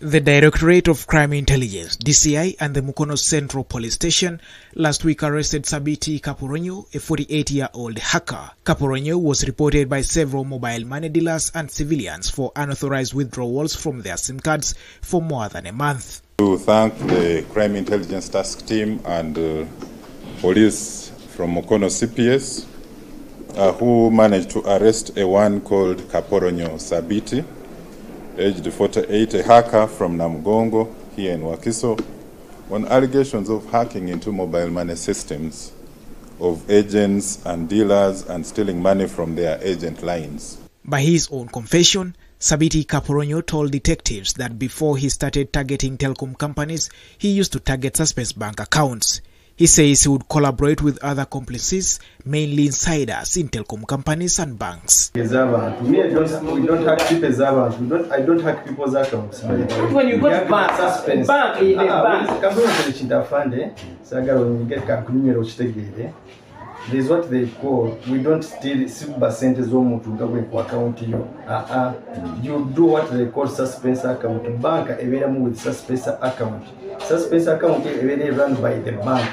The Directorate of Crime Intelligence, DCI, and the Mukono Central Police Station last week arrested Sabiti Kaporonyo, a 48-year-old hacker. Kaporonyo was reported by several mobile money dealers and civilians for unauthorized withdrawals from their SIM cards for more than a month. To thank the Crime Intelligence Task Team and police from Mukono CPS who managed to arrest a one called Kaporonyo Sabiti, aged 48, a hacker from Namugongo here in Wakiso, on allegations of hacking into mobile money systems of agents and dealers and stealing money from their agent lines. By his own confession, Sabiti Kaporonyo told detectives that before he started targeting telecom companies, he used to target suspects' bank accounts. He says he would collaborate with other complices, mainly insiders in telecom companies and banks. We don't hack people's accounts. I don't hack people's accounts. When you go to there's what they call, we don't steal silver cents account. You do what they call suspense account. Bank with suspense account. Suspense account is run by the bank.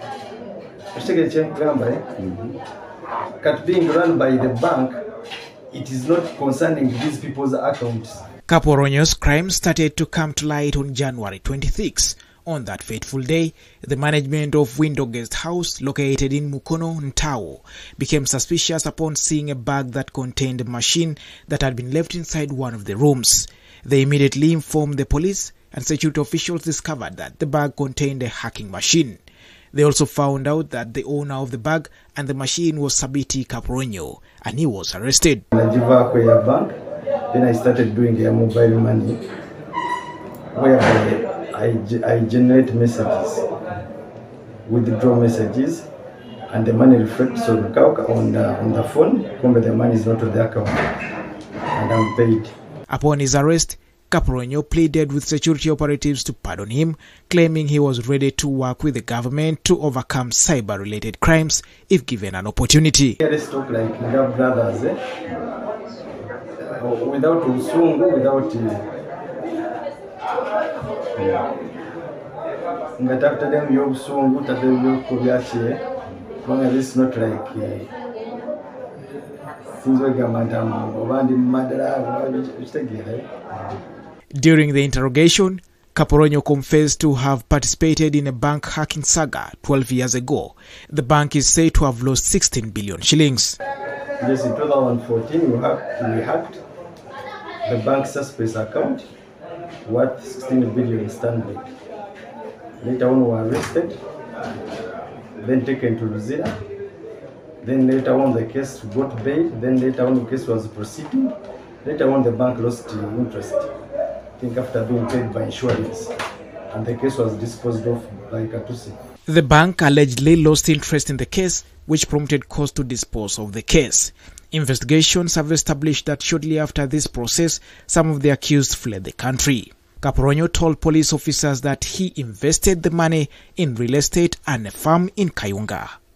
Being run by the bank, it is not concerning these people's accounts. Kaporonyo's crime started to come to light on January 26. On that fateful day, the management of Window Guest House, located in Mukono, Ntao, became suspicious upon seeing a bag that contained a machine that had been left inside one of the rooms. They immediately informed the police, and security officials discovered that the bag contained a hacking machine. They also found out that the owner of the bag and the machine was Sabiti Kaporonyo, and he was arrested. Then I started doing their mobile money, whereby I generate messages, withdraw messages, and the money reflects on the phone. The money is not on the account, and I'm paid. Upon his arrest, Kaporonyo pleaded with security operatives to pardon him, claiming he was ready to work with the government to overcome cyber-related crimes if given an opportunity. Let's talk like brothers, without usungu, without it's not like During the interrogation, Kaporonyo confessed to have participated in a bank hacking saga 12 years ago. The bank is said to have lost 16 billion shillings. Yes, in 2014 we hacked the bank's suspects account worth 16 billion Stanbic. Later on we were arrested, then taken to Luzira. Then later on the case got bail. Then later on the case was proceeding. Later on the bank lost interest, I think after being paid by insurance, and the case was disposed of by Katusi. The bank allegedly lost interest in the case, which prompted courts to dispose of the case. Investigations have established that shortly after this process, some of the accused fled the country. Kaporonyo told police officers that he invested the money in real estate and a farm in Kayunga.